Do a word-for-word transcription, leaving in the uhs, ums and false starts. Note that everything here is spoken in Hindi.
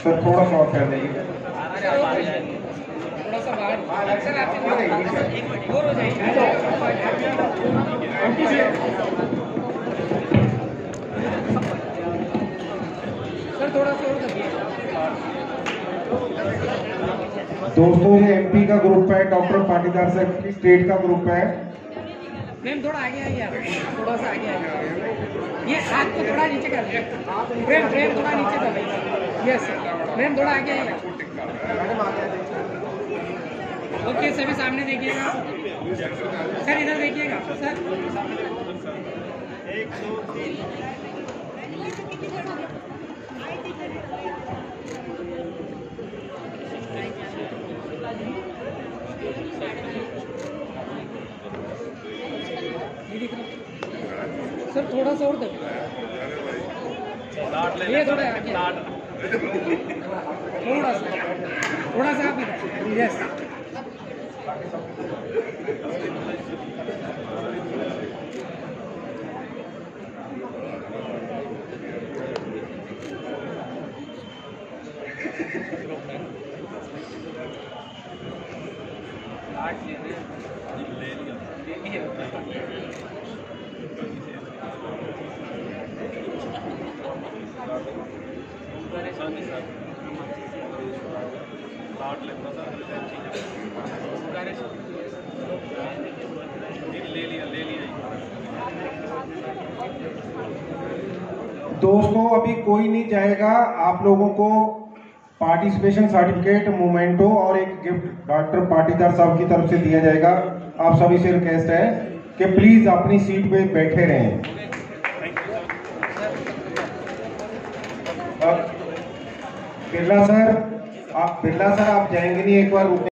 सर थोड़ा सा और कर देंगे, थोड़ा सा बाहर सर, आप बोर हो जाएंगे। सर थोड़ा सा और करिए। दोस्तों ये एमपी का ग्रुप है, डॉक्टर पाटीदार साहब की स्टेट का ग्रुप है। मैम थोड़ा आगे आइए यार, थोड़ा सा आगे आइए। ये हाथ को थोड़ा नीचे कर दीजिए, फ्रेम फ्रेम थोड़ा नीचे कर दीजिए। यस मैम थोड़ा आगे आइए। ओके सभी सामने देखिएगा सर, इधर देखिएगा सर। एक दो तीन सर, थोड़ा सा और कर, ये थोड़ा आगे, थोड़ा सा थोड़ा सा आप इधर। यस दोस्तों अभी कोई नहीं जाएगा, आप लोगों को पार्टिसिपेशन सर्टिफिकेट, मोमेंटो और एक गिफ्ट डॉक्टर पाटीदार साहब की तरफ से दिया जाएगा। आप सभी से रिक्वेस्ट है कि प्लीज अपनी सीट पे बैठे रहें। बिरला सर, आप बिरला सर आप जाएंगे नहीं, एक बार